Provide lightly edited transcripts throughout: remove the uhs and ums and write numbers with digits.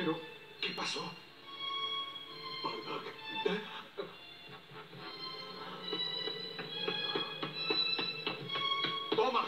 Pero, ¿qué pasó? Bardock. ¡Toma!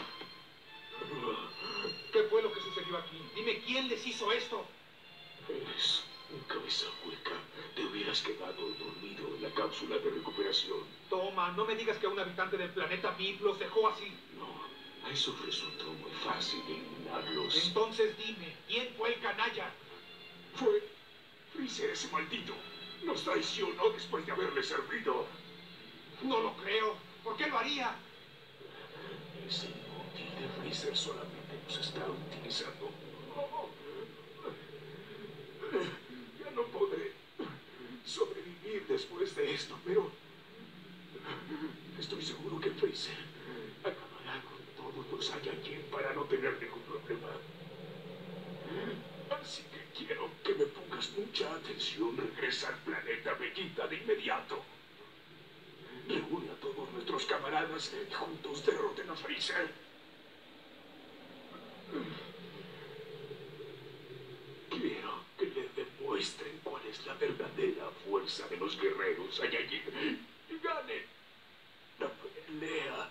¿Qué fue lo que sucedió aquí? Dime, ¿quién les hizo esto? Eres un cabeza hueca. Te hubieras quedado dormido en la cápsula de recuperación. Toma, no me digas que un habitante del planeta VIP los dejó así. No, a eso resultó muy fácil eliminarlos. Entonces dime, ¿quién fue el canalla? Fue Freezer, ese maldito. Nos traicionó después de haberle servido. No lo creo. ¿Por qué lo haría? Ese inútil de Freezer solamente nos está utilizando. Ya no podré sobrevivir después de esto, pero estoy seguro que Freezer acabará con todos los Saiyajin para no tener ningún problema. Así que quiero que me pongas mucha atención. Regresa al planeta Vegeta de inmediato. Reúne a todos nuestros camaradas y juntos derroten a Freezer. Quiero que le demuestren cuál es la verdadera fuerza de los guerreros Saiyajin y ganen la pelea.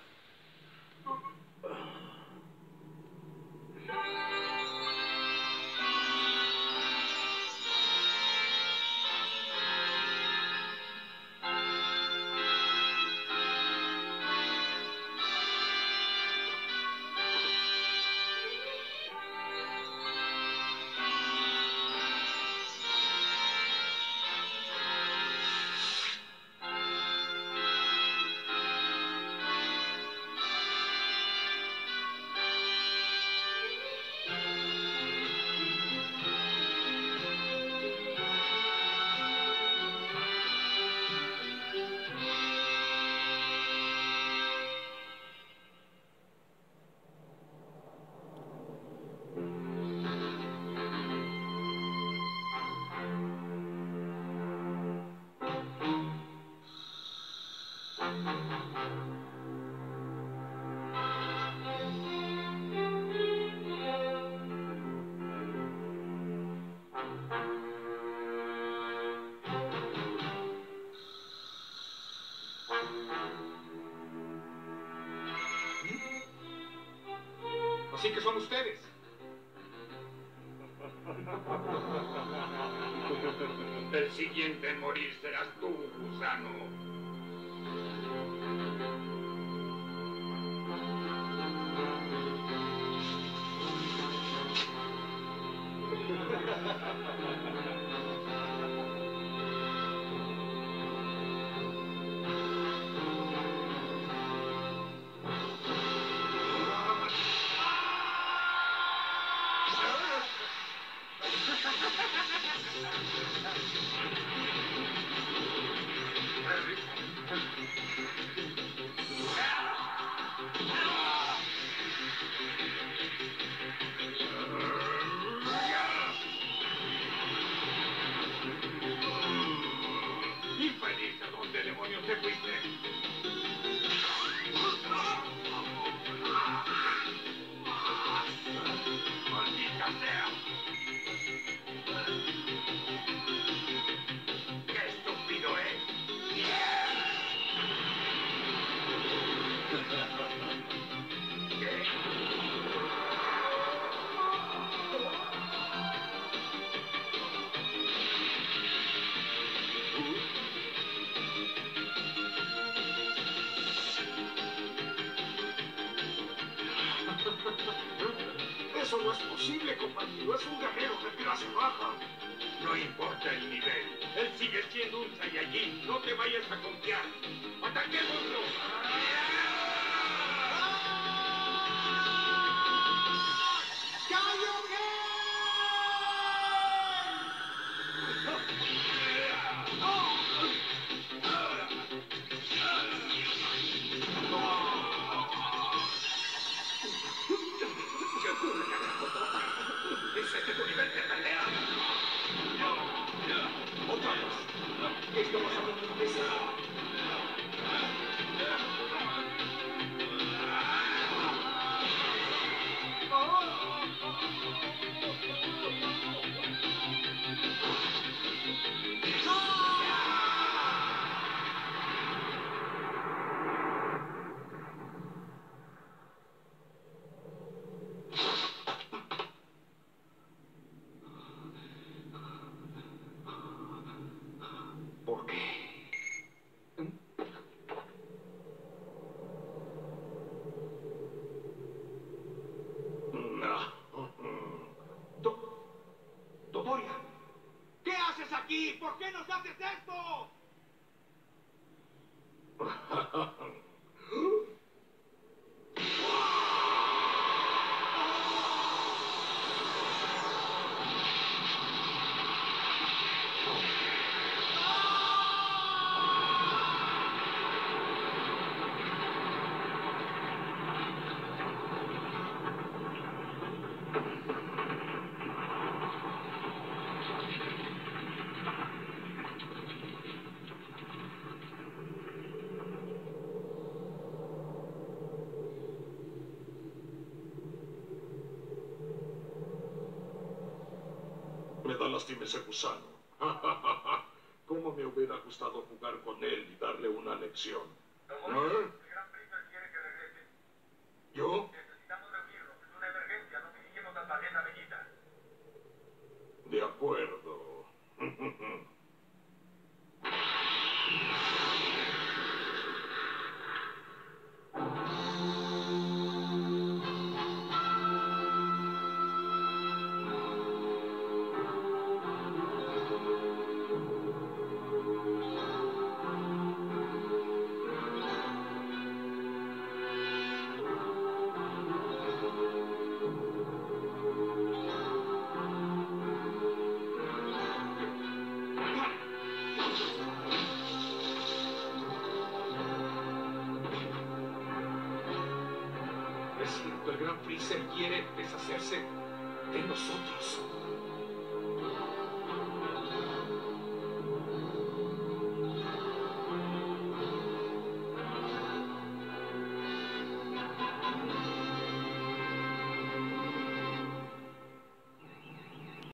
Así que son ustedes. El siguiente en morir serás tú, gusano. Infeliz, ¿a dónde demonios te fuiste? ¡Maldita sea! ¡Qué estúpido es! ¿Qué? Eso no es posible, compañero. Es un guerrero de clase baja. No importa el nivel. Él sigue siendo un Saiyajin. No te vayas a confiar. ¡Ataquémoslo! ¿Es este tu nivel de pelea? Otra vez. ¿Qué está pasando en tu cabeza? ¿Por qué nos haces esto? Me da lástima ese gusano. ¿Cómo me hubiera gustado jugar con él y darle una lección? El Gran Freezer quiere que regrese. ¿Yo? Necesitamos reunirnos. Es una emergencia. No dirigimos la tarjeta Bellita. De acuerdo. Es cierto, el Gran Freezer quiere deshacerse de nosotros.